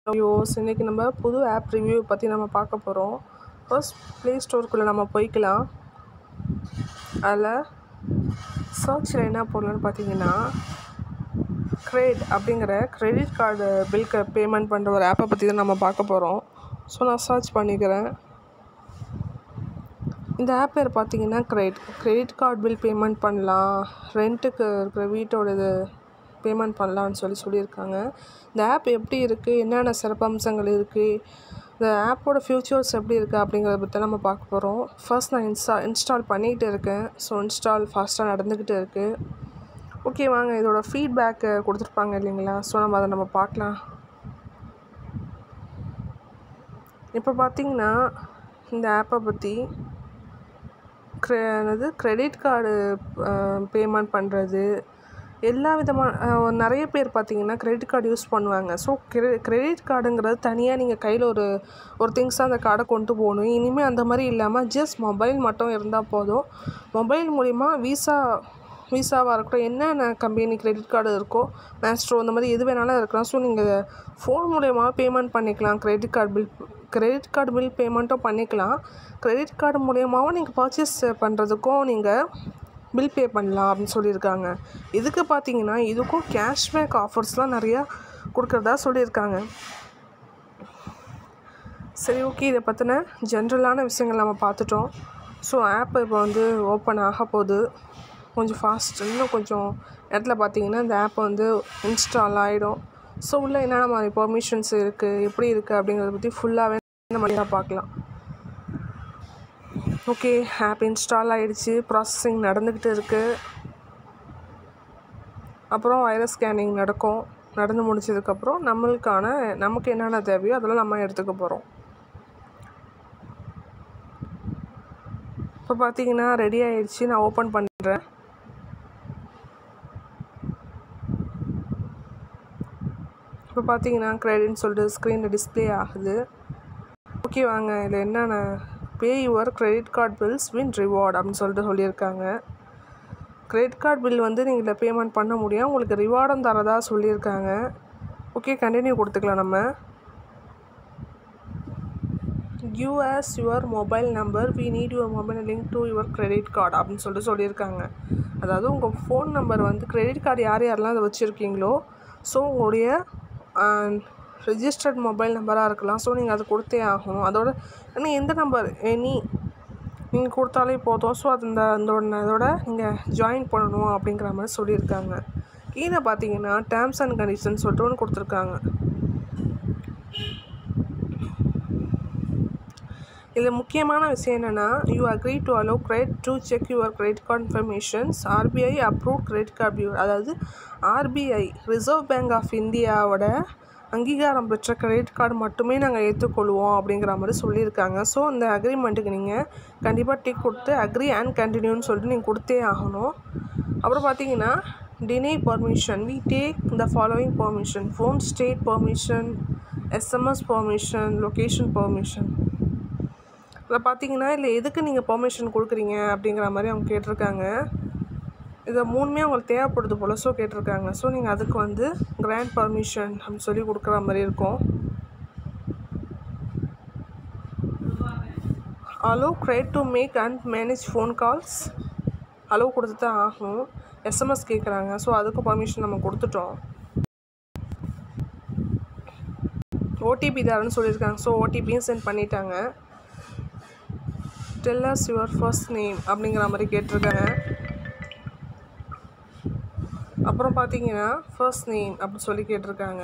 யோஸ் இன்றைக்கி நம்ம புது ஆப் ரிவ்யூ பற்றி நம்ம பார்க்க போகிறோம். ஃபர்ஸ்ட் ப்ளே ஸ்டோருக்குள்ளே நம்ம போய்க்கலாம். அதில் சர்ச்சில் என்ன போடலான்னு பார்த்தீங்கன்னா, கிரெட் அப்படிங்கிற கிரெடிட் கார்டு பில்க்கு பேமெண்ட் பண்ணுற ஒரு ஆப்பை பற்றி தான் நம்ம பார்க்க போகிறோம். ஸோ நான் சர்ச் பண்ணிக்கிறேன். இந்த ஆப் பேர் பார்த்தீங்கன்னா கிரெடிட் கார்டு பில் பேமெண்ட் பண்ணலாம், ரெண்ட்டுக்கு இருக்கிற வீட்டோட இது பேமெண்ட் பண்ணலான்னு சொல்லியிருக்காங்க. இந்த ஆப் எப்படி இருக்குது, என்னென்ன சிறப்பம்சங்கள் இருக்குது, இந்த ஆப்போட ஃபியூச்சர்ஸ் எப்படி இருக்குது அப்படிங்கிறத பற்றி நம்ம பார்க்க போகிறோம். ஃபர்ஸ்ட் நான் இன்ஸ்டால் பண்ணிக்கிட்டு இருக்கேன். ஸோ இன்ஸ்டால் ஃபாஸ்ட்டாக நடந்துக்கிட்டு இருக்குது. ஓகே, வாங்க இதோட ஃபீட்பேக்கு கொடுத்துருப்பாங்க இல்லைங்களா, ஸோ நம்ம பார்க்கலாம். இப்போ பார்த்தீங்கன்னா இந்த ஆப்பை பற்றி கிரெடிட் கார்டு பேமெண்ட் பண்ணுறது, எல்லா விதமான நிறைய பேர் பார்த்திங்கன்னா கிரெடிட் கார்டு யூஸ் பண்ணுவாங்க. ஸோ கிரெடிட் கார்டுங்கிறது தனியாக நீங்கள் கையில் ஒரு திங்ஸாக அந்த கார்டை கொண்டு போகணும். இனிமேல் அந்த மாதிரி இல்லாமல் ஜஸ்ட் மொபைல் மட்டும் இருந்தால் போதும். மொபைல் மூலிமா விசாவாக இருக்கட்டும், என்னென்ன கம்பெனி கிரெடிட் கார்டு இருக்கோ, மேஸ்ட்ரோ, அந்த மாதிரி எது வேணாலும் இருக்கலாம். ஸோ நீங்கள் ஃபோன் மூலயமா பேமெண்ட் பண்ணிக்கலாம். கிரெடிட் கார்டு பில் பேமெண்ட்டும் பண்ணிக்கலாம். கிரெடிட் கார்டு மூலியமாகவும் நீங்கள் பர்ச்சேஸ் பண்ணுறதுக்கும் நீங்கள் பில் பே பண்ணலாம் அப்படின்னு சொல்லியிருக்காங்க. இதுக்கு பார்த்தீங்கன்னா இதுக்கும் கேஷ்பேக் ஆஃபர்ஸ்லாம் நிறையா கொடுக்குறதா சொல்லியிருக்காங்க. சரி, ஓகே, இதை பற்றின ஜென்ரலான விஷயங்கள் நம்ம பார்த்துட்டோம். ஸோ ஆப் இப்போ வந்து ஓப்பன் ஆக போகுது. கொஞ்சம் இன்னும் கொஞ்சம் இடத்துல பார்த்தீங்கன்னா இந்த ஆப் வந்து இன்ஸ்டால் ஆகிடும். ஸோ உள்ளே என்னென்ன மாதிரி பெர்மிஷன்ஸ் இருக்குது, எப்படி இருக்குது அப்படிங்கிறத பற்றி ஃபுல்லாகவே நம்ம பார்க்கலாம். ஓகே, ஆப் இன்ஸ்டால் ஆகிடுச்சு, ப்ராசஸிங் நடந்துக்கிட்டு இருக்குது. அப்புறம் வைரஸ் ஸ்கேனிங் நடந்து முடிச்சதுக்கப்புறம் நமக்கு என்னென்ன தேவையோ அதெல்லாம் நம்ம எடுத்துக்க போகிறோம். இப்போ பார்த்தீங்கன்னா ரெடி ஆகிடுச்சு. நான் ஓப்பன் பண்ணுறேன். இப்போ பார்த்தீங்கன்னா கிரெடிட்னு சொல்லிட்டு ஸ்க்ரீனில் டிஸ்பிளே ஆகுது. ஓகே, வாங்க இதில் என்னென்ன pay your credit card bills win reward அப்படின்னு சொல்லியிருக்காங்க. கிரெடிட் கார்டு பில் வந்து நீங்கள் பேமெண்ட் பண்ண முடியும், உங்களுக்கு ரிவார்டும் தரதா சொல்லியிருக்காங்க. ஓகே, கண்டினியூ கொடுத்துக்கலாம். நம்ம give us your mobile number, we need your mobile link to your credit card அப்படின்னு சொல்லியிருக்காங்க. அதாவது உங்கள் ஃபோன் நம்பர் வந்து கிரெடிட் கார்டு யாரெல்லாம் அதை வச்சுருக்கீங்களோ, ஸோ உங்களுடைய ரெஜிஸ்டர்ட் மொபைல் நம்பராக இருக்கலாம். ஸோ நீங்கள் அது கொடுத்தே ஆகணும். அதோட இன்னும் எந்த நம்பர் நீங்கள் கொடுத்தாலே போதும். ஸோ அதோட நீங்கள் ஜாயின் பண்ணணும் அப்படிங்கிற மாதிரி சொல்லியிருக்காங்க. கீழே பார்த்தீங்கன்னா டேர்ம்ஸ் அண்ட் கண்டிஷன்ஸ் சொல்லிட்டு ஒன்று கொடுத்துருக்காங்க. இதில் முக்கியமான விஷயம் என்னென்னா, you agree to allow credit to check your credit card informations, RBI approved credit card bureau, அதாவது RBI ரிசர்வ் பேங்க் ஆஃப் இந்தியாவோட அங்கீகாரம் பெற்ற கிரெடிட் கார்டு மட்டுமே நாங்கள் ஏற்றுக்கொள்வோம் அப்படிங்கிற மாதிரி சொல்லியிருக்காங்க. ஸோ இந்த அக்ரிமெண்ட்டுக்கு நீங்கள் கண்டிப்பாக டிக் கொடுத்து அக்ரி அண்ட் கண்டினியூன்னு சொல்லிட்டு நீங்கள் கொடுத்தே ஆகணும். அப்புறம் பார்த்தீங்கன்னா டினை permission, we take the following permission: phone state permission, SMS permission, location permission. இதில் பார்த்தீங்கன்னா இதில் எதுக்கு நீங்கள் பர்மிஷன் கொடுக்குறீங்க அப்படிங்கிற மாதிரி அவங்க கேட்டிருக்காங்க. இதை மூணுமே உங்களுக்கு தேவைப்படுது போல், ஸோ கேட்டிருக்காங்க. ஸோ நீங்கள் அதுக்கு வந்து கிராண்ட் பர்மிஷன் அப்படின்னு சொல்லி கொடுக்குற மாதிரி இருக்கும். Allow credit to make and manage phone calls, allow கொடுத்து தான் ஆகும். SMS கேட்குறாங்க, ஸோ அதுக்கும் பர்மிஷன் நம்ம கொடுத்துட்டோம். OTP தரேன்னு சொல்லியிருக்காங்க, ஸோ OTPயும் சென்ட் பண்ணிட்டாங்க. Tell us your first name அப்படிங்கிற மாதிரி கேட்டிருக்காங்க. அப்புறம் பார்த்தீங்கன்னா ஃபர்ஸ்ட் நேம் அப்படின்னு சொல்லி கேட்டிருக்காங்க.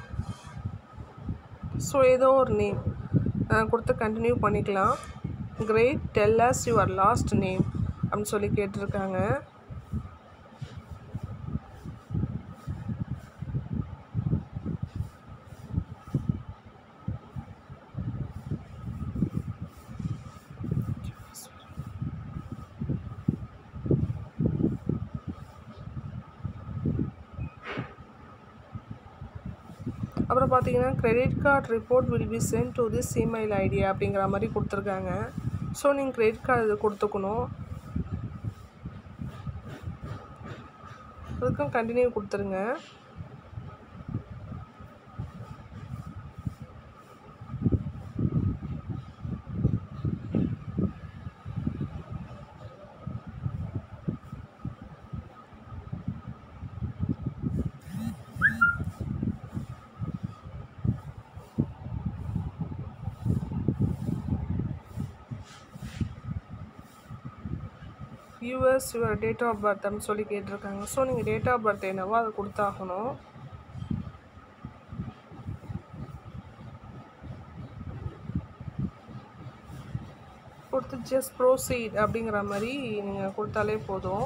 ஸோ ஏதோ ஒரு நேம் கொடுத்து கண்டினியூ பண்ணிக்கலாம். Great, tell us your last name அப்படின்னு சொல்லி கேட்டிருக்காங்க. அப்புறம் பார்த்தீங்கன்னா credit card report will be sent to this email ID அப்படிங்கிற மாதிரி கொடுத்துருக்காங்க. ஸோ நீங்கள் கிரெடிட் கார்டு இது கொடுத்துக்கணும். அதுக்கும் கண்டினியூ கொடுத்துருங்க. Use your date of birth அப்படின்னு சொல்லி கேட்டிருக்காங்க. ஸோ நீங்கள் டேட் ஆஃப் பர்த் என்னவோ அதை கொடுத்தாகணும். கொடுத்து ஜஸ்ட் ப்ரோசீட் அப்படிங்கிற மாதிரி நீங்கள் கொடுத்தாலே போதும்.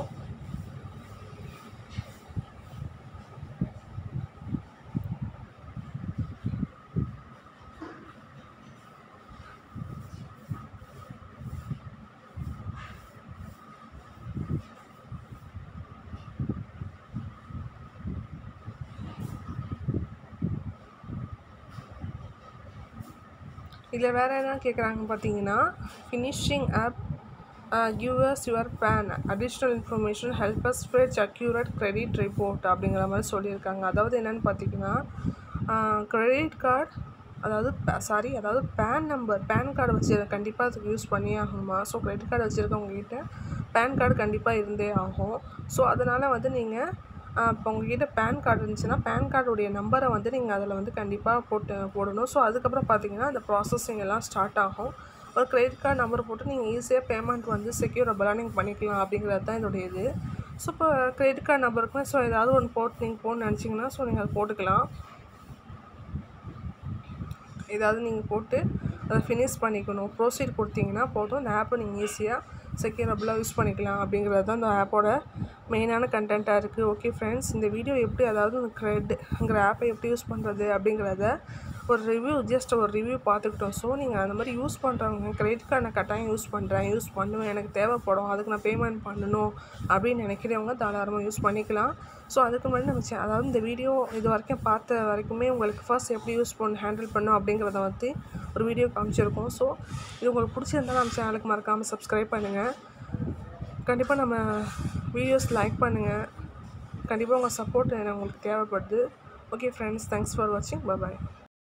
இதில் வேறு என்ன கேட்குறாங்க பார்த்தீங்கன்னா, finishing up use your PAN additional information help us fetch accurate credit report அப்படிங்கிற மாதிரி சொல்லியிருக்காங்க. அதாவது என்னென்னு பார்த்தீங்கன்னா, கிரெடிட் கார்டு அதாவது பேன் கார்டு வச்சு கண்டிப்பாக அதுக்கு யூஸ் பண்ணியே ஆகணுமா. ஸோ கிரெடிட் கார்டு வச்சுருக்கவங்ககிட்ட பேன் கார்டு கண்டிப்பாக இருந்தே ஆகும். ஸோ அதனால் வந்து நீங்கள் இப்போ உங்கள்கிட்ட பேன் கார்டு இருந்துச்சுன்னா பேன் கார்டுடைய நம்பரை வந்து நீங்கள் அதில் வந்து கண்டிப்பாக போடணும். ஸோ அதுக்கப்புறம் பார்த்தீங்கன்னா அந்த ப்ராசஸிங் எல்லாம் ஸ்டார்ட் ஆகும். ஒரு கிரெடிட் கார்டு நம்பர் போட்டு நீங்கள் ஈஸியாக பேமெண்ட் வந்து செக்யூரபிளாக நீங்கள் பண்ணிக்கலாம் அப்படிங்கிறது தான் இதோடைய இது. ஸோ இப்போ கிரெடிட் கார்டு நம்பருக்குமே ஸோ ஏதாவது ஒன்று நீங்கள் போடணும்னு நினச்சிங்கன்னா ஸோ நீங்கள் அதை போட்டுக்கலாம். ஏதாவது நீங்கள் போட்டு அதை ஃபினிஷ் பண்ணிக்கணும். ப்ரோசீட் கொடுத்தீங்கன்னா போதும், இந்த ஆப்பை நீங்கள் ஈஸியாக செக்யூரபிளாக யூஸ் பண்ணிக்கலாம் அப்படிங்கிறது தான் இந்த ஆப்போட மெயினான கண்டென்ட்டாக இருக்குது. ஓகே ஃப்ரெண்ட்ஸ், இந்த வீடியோ எப்படி அதாவது இந்த கிரெட்ங்கிற ஆப்பை எப்படி யூஸ் பண்ணுறது அப்படிங்கிறத ஒரு ரிவ்யூ பார்த்துக்கிட்டோம். ஸோ நீங்கள் அந்த மாதிரி யூஸ் பண்ணுறவங்க கிரெடிட் கார்டை கட்டாயம் யூஸ் பண்ணுவேன், எனக்கு தேவைப்படும், அதுக்கு நான் பேமெண்ட் பண்ணணும் அப்படின்னு நினைக்கிறவங்க தாராளமாக யூஸ் பண்ணிக்கலாம். ஸோ அதுக்கு முன்னாடி நம்ம அதாவது இந்த வீடியோ இது வரைக்கும் பார்த்த வரைக்குமே உங்களுக்கு ஃபர்ஸ்ட் எப்படி ஹேண்டில் பண்ணணும் அப்படிங்கிறத வந்து ஒரு வீடியோ காமிச்சிருக்கோம். ஸோ இது உங்களுக்கு பிடிச்சிருந்தாலும் நம்ம சேனலுக்கு மறக்காமல் சப்ஸ்கிரைப் பண்ணுங்கள். கண்டிப்பாக நம்ம வீடியோஸ் லைக் பண்ணுங்கள். கண்டிப்பாக உங்கள் சப்போர்ட் எனக்கு உங்களுக்கு தேவைப்படுது. ஓகே ஃப்ரெண்ட்ஸ், தேங்க்ஸ் ஃபார் வாட்சிங். பாய்.